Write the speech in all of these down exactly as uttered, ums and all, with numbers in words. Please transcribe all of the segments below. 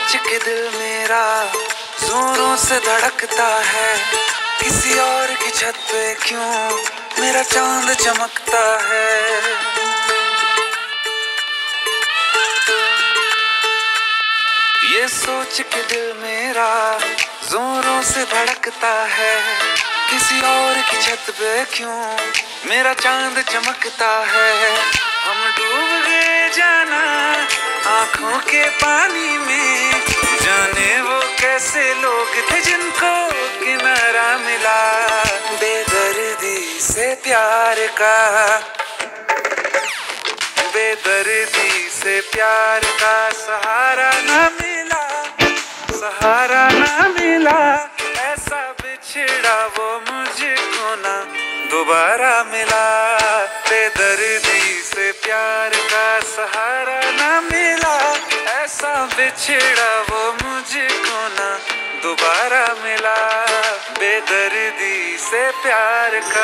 सोच के दिल मेरा जोरों से धड़कता है, किसी और की छत पे क्यों मेरा चांद चमकता है। ये सोच के दिल मेरा जोरों से धड़कता है, किसी और की छत पे क्यों मेरा चांद चमकता है। हम डूब गए जाना आंखों के पानी में, जाने वो कैसे लोग थे जिनको किनारा मिला। बेदर्दी से प्यार का, बेदर्दी से प्यार का सहारा न मिला, सहारा न मिला। ऐसा बिछड़ा वो मुझको ना दोबारा मिला। बेदर्दी से प्यार का सहारा न मिला, ऐसा बिछड़ा वो मुझको ना दोबारा मिला। बेदर्दी से प्यार का।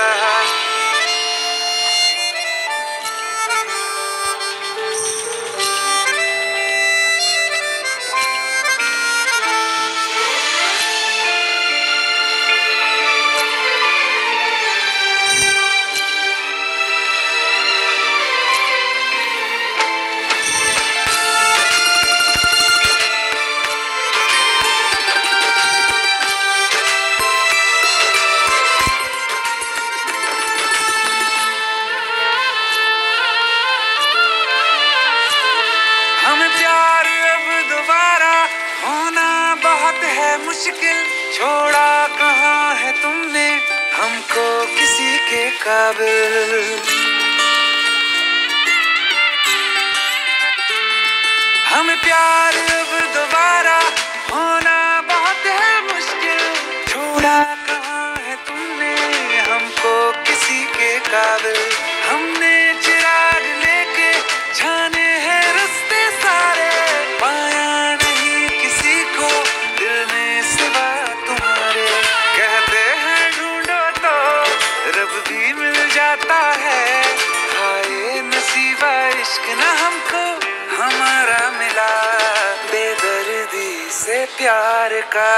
हमें प्यार अब दोबारा होना बहुत है मुश्किल, छोड़ा कहाँ है तुमने हमको किसी के काबिल। हमें प्यार अब दोबारा होना बहुत है मुश्किल, छोड़ा कहाँ है तुमने हमको किसी के काबिल। हमने चिराग लेके जाने हैं रास्ते सारे, पाया नहीं किसी को दिल में सिवा तुम्हारे। कहते हैं ढूंढो तो रब भी मिल जाता है, हाय नसीबा इश्क ना हमको हमारा मिला। बेदर्दी से प्यार का,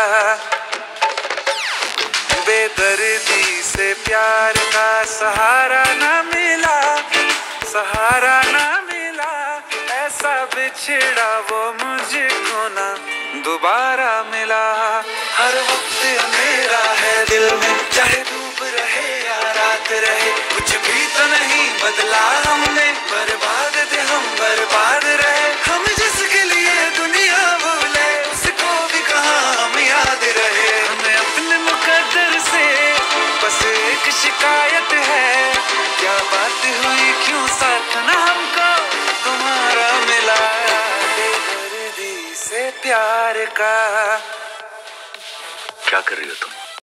बेदर्दी से प्यार का सहारा न मिला, सहारा न मिला। ऐसा बिछड़ा वो मुझको ना दोबारा मिला। हर वक्त अंधेरा है दिल में, चाहे धूप रहे या रात रहे, कुछ भी तो नहीं बदला हमने। बर्बाद थे हम बर्बाद रहे, हम जिसके लिए दुनिया भूले उसको भी कहाँ हम याद रहे। हमें अपने मुकद्दर से बस एक शिकायत है, क्या बात हुई क्यों साथ ना हमको तुम्हारा मिला। बेदर्दी से प्यार का। क्या कर रही हो तुम?